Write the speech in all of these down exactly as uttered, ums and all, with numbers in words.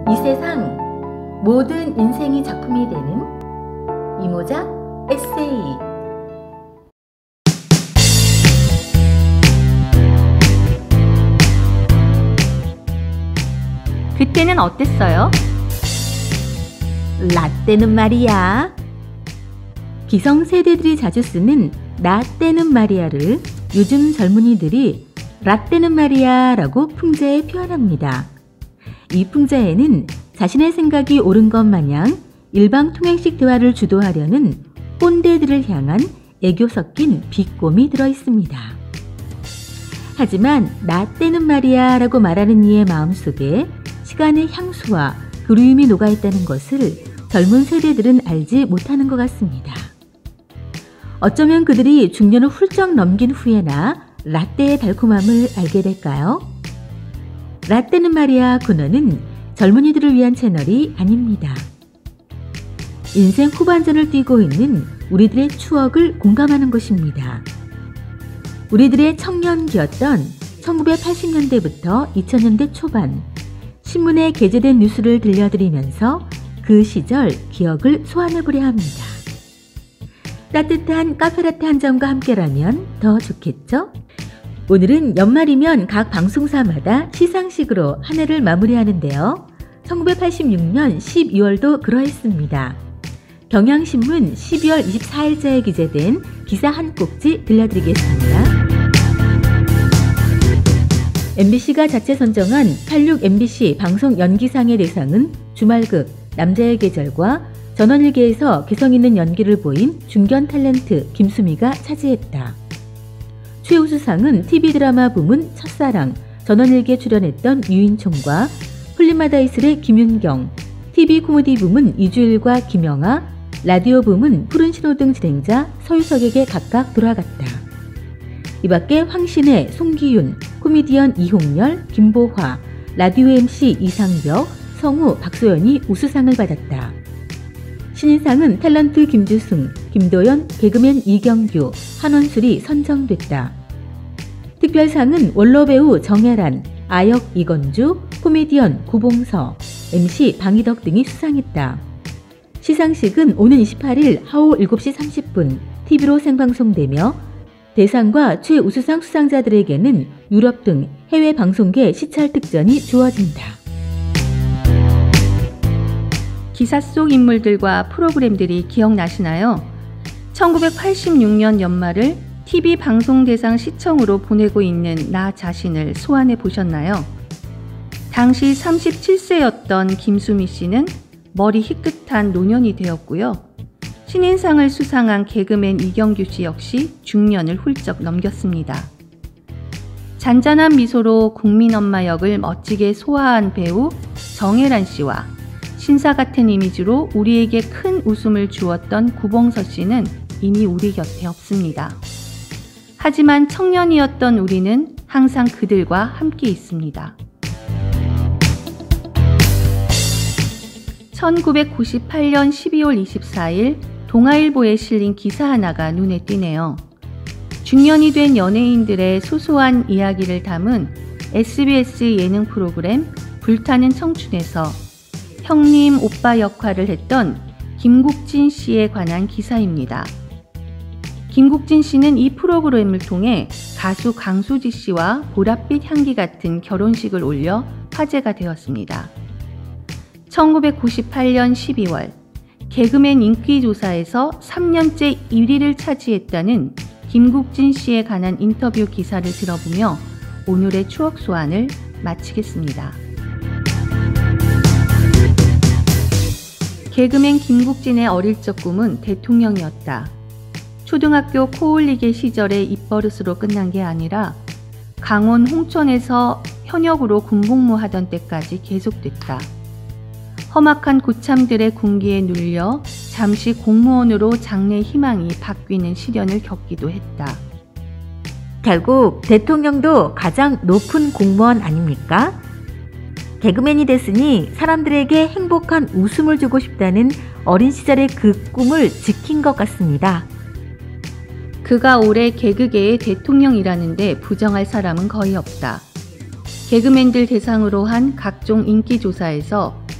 이 세상 모든 인생이 작품이 되는 이모작 에세이. 그때는 어땠어요? 라떼는 말이야. 기성세대들이 자주 쓰는 라떼는 말이야를 요즘 젊은이들이 라떼는 말이야 라고 풍자에 표현합니다. 이 풍자에는 자신의 생각이 옳은 것 마냥 일방통행식 대화를 주도하려는 꼰대들을 향한 애교 섞인 비꼼이 들어있습니다. 하지만 라떼는 말이야 라고 말하는 이의 마음속에 시간의 향수와 그리움이 녹아있다는 것을 젊은 세대들은 알지 못하는 것 같습니다. 어쩌면 그들이 중년을 훌쩍 넘긴 후에나 라떼의 달콤함을 알게 될까요? 라떼는 말이야 코너는 젊은이들을 위한 채널이 아닙니다. 인생 후반전을 뛰고 있는 우리들의 추억을 공감하는 것입니다. 우리들의 청년기였던 천구백팔십 년대부터 이천 년대 초반 신문에 게재된 뉴스를 들려드리면서 그 시절 기억을 소환해보려 합니다. 따뜻한 카페라떼 한 잔과 함께라면 더 좋겠죠? 오늘은 연말이면 각 방송사마다 시상식으로 한 해를 마무리하는데요. 천구백팔십육 년 십이월도 그러했습니다. 경향신문 십이월 이십사일자에 기재된 기사 한 꼭지 들려드리겠습니다. 엠비씨가 자체 선정한 팔십육 엠비씨 방송 연기상의 대상은 주말극 남자의 계절과 전원일기에서 개성있는 연기를 보인 중견 탤런트 김수미가 차지했다. 최우수상은 티비 드라마 부문 첫사랑, 전원일기에 출연했던 유인총과 풀림마다 이슬의 김윤경, 티비 코미디 부문 이주일과 김영하, 라디오 부문 푸른 신호등 진행자 서유석에게 각각 돌아갔다. 이 밖에 황신혜, 송기윤, 코미디언 이홍렬, 김보화, 라디오 엠씨 이상벽, 성우, 박소연이 우수상을 받았다. 신인상은 탤런트 김주승, 김도연, 개그맨 이경규, 한원술이 선정됐다. 특별상은 원로배우 정혜란, 아역 이건주, 코미디언 구봉서, 엠씨 방희덕 등이 수상했다. 시상식은 오는 이십팔일 하오 일곱시 삼십분 티비로 생방송되며 대상과 최우수상 수상자들에게는 유럽 등 해외 방송계 시찰 특전이 주어진다. 기사 속 인물들과 프로그램들이 기억나시나요? 천구백팔십육 년 연말을 티비 방송대상 시청으로 보내고 있는 나 자신을 소환해 보셨나요? 당시 삼십칠세였던 김수미 씨는 머리 희끗한 노년이 되었고요. 신인상을 수상한 개그맨 이경규 씨 역시 중년을 훌쩍 넘겼습니다. 잔잔한 미소로 국민엄마 역을 멋지게 소화한 배우 정혜란 씨와 신사 같은 이미지로 우리에게 큰 웃음을 주었던 구봉서 씨는 이미 우리 곁에 없습니다. 하지만 청년이었던 우리는 항상 그들과 함께 있습니다. 천구백구십팔년 십이월 이십사일 동아일보에 실린 기사 하나가 눈에 띄네요. 중년이 된 연예인들의 소소한 이야기를 담은 에스비에스 예능 프로그램 불타는 청춘에서 형님, 오빠 역할을 했던 김국진 씨에 관한 기사입니다. 김국진 씨는 이 프로그램을 통해 가수 강수지 씨와 보랏빛 향기 같은 결혼식을 올려 화제가 되었습니다. 천구백구십팔년 십이월 개그맨 인기조사에서 삼년째 일위를 차지했다는 김국진 씨에 관한 인터뷰 기사를 들어보며 오늘의 추억 소환을 마치겠습니다. 개그맨 김국진의 어릴 적 꿈은 대통령이었다. 초등학교 코올리게 시절의 입버릇으로 끝난 게 아니라 강원 홍천에서 현역으로 군복무하던 때까지 계속됐다. 험악한 고참들의 군기에 눌려 잠시 공무원으로 장래 희망이 바뀌는 시련을 겪기도 했다. 결국 대통령도 가장 높은 공무원 아닙니까? 개그맨이 됐으니 사람들에게 행복한 웃음을 주고 싶다는 어린 시절의 그 꿈을 지킨 것 같습니다. 그가 올해 개그계의 대통령이라는데 부정할 사람은 거의 없다. 개그맨들 대상으로 한 각종 인기조사에서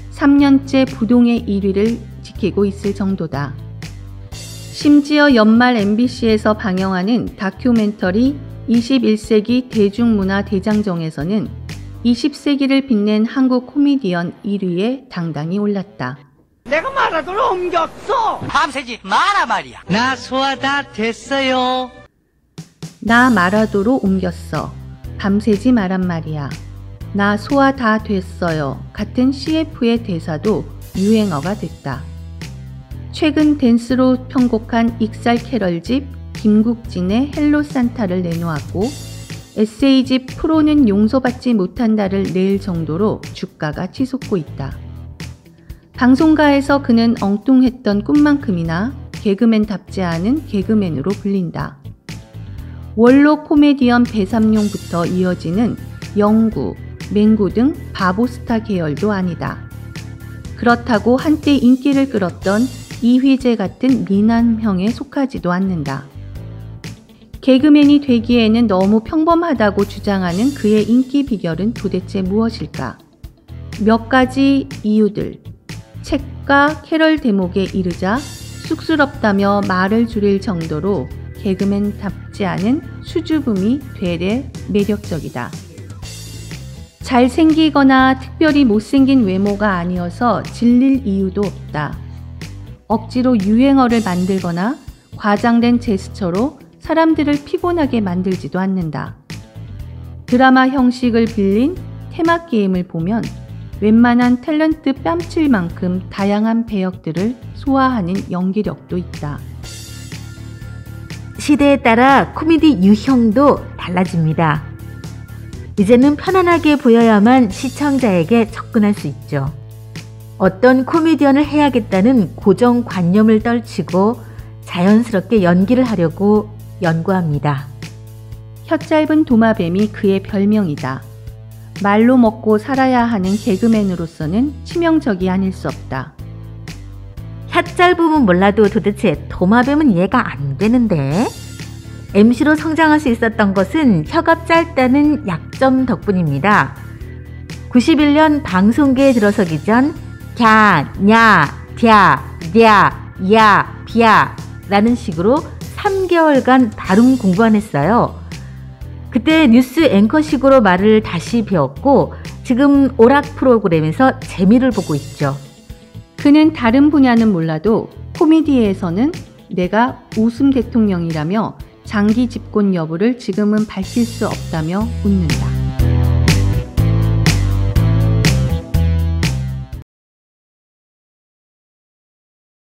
삼 년째 부동의 일 위를 지키고 있을 정도다. 심지어 연말 엠비씨에서 방영하는 다큐멘터리 이십일 세기 대중문화 대장정에서는 이십 세기를 빛낸 한국 코미디언 일 위에 당당히 올랐다. 내가 마라도로 옮겼어. 밤새지 마라 말이야. 나 소화 다 됐어요. 나 마라도로 옮겼어. 밤새지 마란 말이야. 나 소화 다 됐어요. 같은 씨에프의 대사도 유행어가 됐다. 최근 댄스로 편곡한 익살 캐럴집 김국진의 헬로 산타를 내놓았고 에세이집 프로는 용서받지 못한다를 낼 정도로 주가가 치솟고 있다. 방송가에서 그는 엉뚱했던 꿈만큼이나 개그맨답지 않은 개그맨으로 불린다. 원로 코미디언 배삼룡부터 이어지는 영구, 맹구 등 바보스타 계열도 아니다. 그렇다고 한때 인기를 끌었던 이휘재 같은 미남형에 속하지도 않는다. 개그맨이 되기에는 너무 평범하다고 주장하는 그의 인기 비결은 도대체 무엇일까? 몇 가지 이유들. 책과 캐럴 대목에 이르자 쑥스럽다며 말을 줄일 정도로 개그맨답지 않은 수줍음이 되레 매력적이다. 잘생기거나 특별히 못생긴 외모가 아니어서 질릴 이유도 없다. 억지로 유행어를 만들거나 과장된 제스처로 사람들을 피곤하게 만들지도 않는다. 드라마 형식을 빌린 테마 게임을 보면 웬만한 탤런트 뺨칠만큼 다양한 배역들을 소화하는 연기력도 있다. 시대에 따라 코미디 유형도 달라집니다. 이제는 편안하게 보여야만 시청자에게 접근할 수 있죠. 어떤 코미디언을 해야겠다는 고정관념을 떨치고 자연스럽게 연기를 하려고 연구합니다. 혀 짧은 도마뱀이 그의 별명이다. 말로 먹고 살아야 하는 개그맨으로서는 치명적이 아닐 수 없다. 혀 짧으면 몰라도 도대체 도마뱀은 이해가 안 되는데? 엠씨로 성장할 수 있었던 것은 혀가 짧다는 약점 덕분입니다. 구십일 년 방송계에 들어서기 전 갸, 냐, 갸, 랴, 야, 비야 라는 식으로 삼 개월간 발음 공부 안 했어요. 그때 뉴스 앵커식으로 말을 다시 배웠고 지금 오락 프로그램에서 재미를 보고 있죠. 그는 다른 분야는 몰라도 코미디에서는 내가 웃음 대통령이라며 장기 집권 여부를 지금은 밝힐 수 없다며 웃는다.